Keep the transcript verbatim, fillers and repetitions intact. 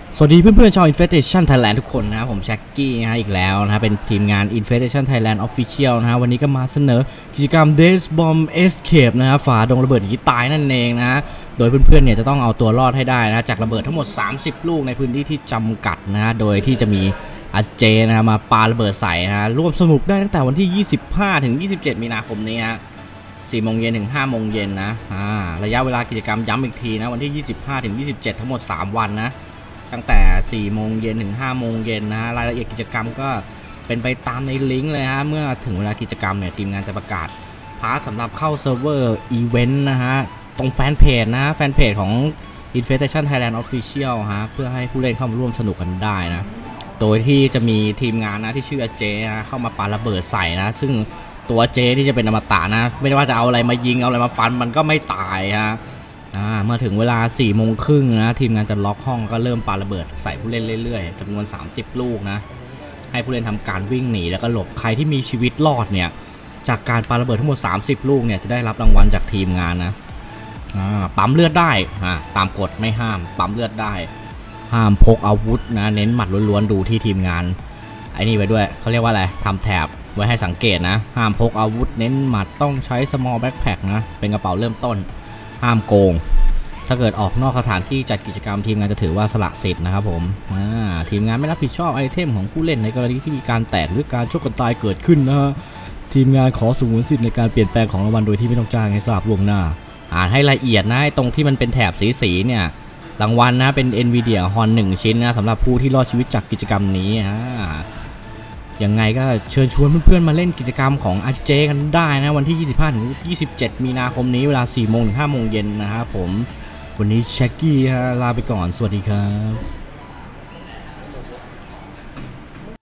สวัสดีเพื่อนๆชาว Infestation Thailand ทุกคนนะผมแช็กกี้นะฮะอีกแล้วนะเป็นทีมงาน Infestation Thailand Official นะฮะวันนี้ก็มาเสนอกิจกรรม Death Bomb Escape นะฮะฝาดงระเบิดหนีตายนั่นเองนะโดยเพื่อนๆเนี่ยจะต้องเอาตัวรอดให้ได้นะจากระเบิดทั้งหมดสามสิบลูกในพื้นที่ที่จำกัดนะฮะโดยที่จะมีอาเจนะมาปาระเบิดใส่นะฮะร่วมสนุกได้ตั้งแต่วันที่ยี่สิบห้าถึงยี่สิบเจ็ดมีนาคมนี้ฮะสี่โมงเย็นถึงห้าโมงเย็นนะอ่าระยะเวลากิจกรรมย้ำอีกทีนะวันที่ยี่สิบห้าถึงยี่สิบเจ็ดทั้งหมดสามวันนะตั้งแต่สี่โมงเย็นถึงห้าโมงเย็นนะฮะรายละเอียดกิจกรรมก็เป็นไปตามในลิงก์เลยฮะเมื่อถึงเวลากิจกรรมเนี่ยทีมงานจะประกาศพาสสำหรับเข้าเซิร์ฟเวอร์อีเวนต์นะฮะตรงแฟนเพจนะแฟนเพจของ Infestation Thailand Official ฮะเพื่อให้ผู้เล่นเข้ามาร่วมสนุกกันได้นะโดยที่จะมีทีมงานนะที่ชื่อเจนะเข้ามาปาระเบิดใส่นะซึ่งตัวเจที่จะเป็นอมตะนะไม่ว่าจะเอาอะไรมายิงเอาอะไรมาฟันมันก็ไม่ตายฮะเมื่อถึงเวลาสี่โมงครึ่งนะทีมงานจะล็อกห้องก็เริ่มปาระเบิดใส่ผู้เล่นเรื่อยๆจำนวนสามสิบลูกนะให้ผู้เล่นทำการวิ่งหนีแล้วก็หลบใครที่มีชีวิตรอดเนี่ยจากการปาระเบิดทั้งหมดสามสิบลูกเนี่ยจะได้รับรางวัลจากทีมงานนะปั๊มเลือดได้ตามกฎไม่ห้ามปั๊มเลือดได้ห้ามพกอาวุธนะเน้นหมัดล้วนๆดูที่ทีมงานไอ้นี่ไว้ด้วยเขาเรียกว่าอะไรทำแถบไว้ให้สังเกตนะห้ามพกอาวุธเน้นหมัดต้องใช้ small backpack นะเป็นกระเป๋าเริ่มต้นห้ามโกงถ้าเกิดออกนอกสถานที่จัดกิจกรรมทีมงานจะถือว่าสละสิทธิ์นะครับผมทีมงานไม่รับผิดชอบไอเทมของผู้เล่นในกรณีที่มีการแตกหรือการชกกันตายเกิดขึ้นนะทีมงานขอสงวนสิทธิ์ในการเปลี่ยนแปลงของรางวัลโดยที่ไม่ต้องจ้างให้ทราบล่วงหน้าอ่านให้ละเอียดนะตรงที่มันเป็นแถบสีๆเนี่ยรางวัลนะเป็น Nvidia ฮอน หนึ่งชิ้นนะสำหรับผู้ที่รอดชีวิตจากกิจกรรมนี้ฮะยังไงก็เชิญชวนเพื่อนๆมาเล่นกิจกรรมของอาเจกันได้นะวันที่ยี่สิบห้าถึงยี่สิบเจ็ดมีนาคมนี้เวลาสี่โมงถึงห้าโมงเย็นนะครับผมวันนี้แช็กกี้ลาไปก่อนสวัสดีครับ